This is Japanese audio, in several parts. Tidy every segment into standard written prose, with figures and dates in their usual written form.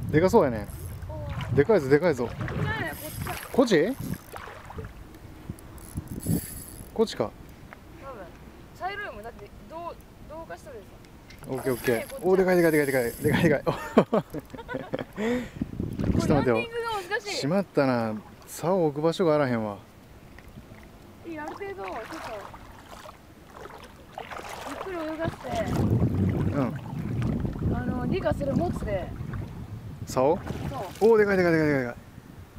でかそうやね。でかいぞでかいぞ。こっち？こっちか。 多分茶色いもんだって同化したでさ。 オッケーオッケー。おお、でかいでかいでかいでかいでかいでかい。ちょっと待ってよ。しまったな。竿を置く場所があらへんわ。 ある程度ちょっとゆっくり泳がせて、理科する持つで。 竿？ そう。 おお、でかいでかいでかいでかい。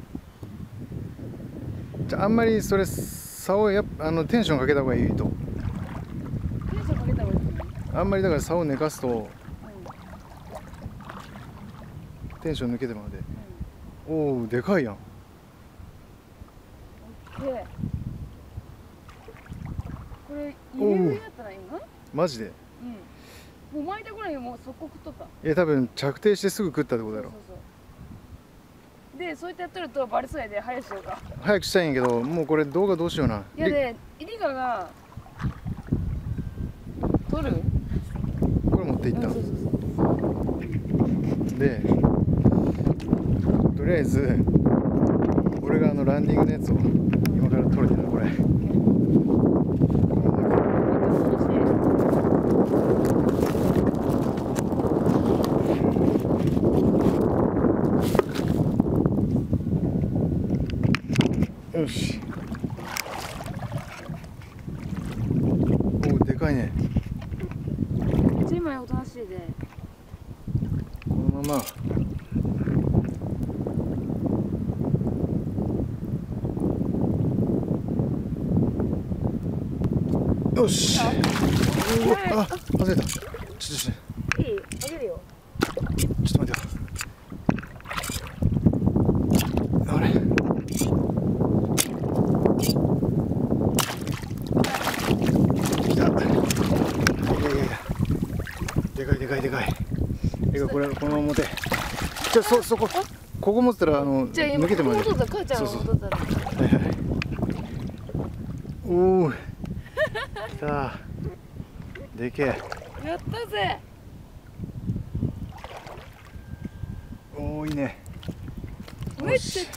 じゃあ、あんまりそれ竿テンションかけた方がいいと。 テンションかけた方がいい。 あんまりだから竿寝かすと、テンション抜けてまうで。おお、でかいやん。 オッケー。これ入れ上やったらいいの？ マジで？ もう巻いたぐらいにもう速攻食っとった。 多分着底してすぐ食ったってことだろ。 そうで、そうやってやっとるとバレそうやで、早くしようか。 早くしたいんやけど、もうこれ動画どうしような。 いやで、リカが取る？ これ持っていった。で、とりあえず俺がランディングのやつを今から取るんだな、これ。よし。おお、でかいね。 今おとなしいで。 このまま。よし。あ、外れた。ちょっと。いい？あげるよ。 ちょっと待ってよ。あれ。来た。いや。でかいでかいでかい。これこのまま持て。ここ持ってたら抜けてもらえる。そうそう。はいはい。おお。来た。でけえ。 やったぜ。 おお、いいね。 めっちゃ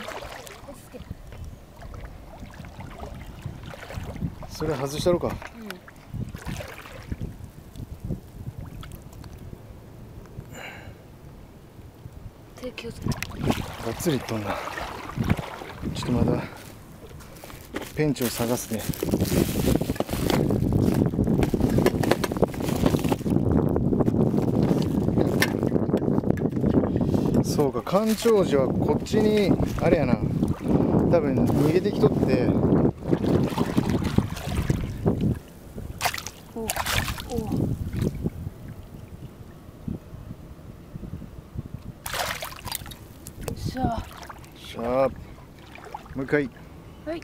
それ外したろか。 手気をつけて。 がっつりいっとんな。ちょっとまだペンチを探すね。そうか、干潮時はこっちにあれやな、多分逃げてきとって。 しゃあ。 しゃあ。もう一回。 はい。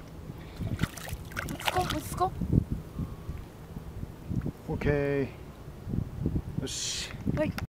落ち着こう。 オッケー。よし。 はい。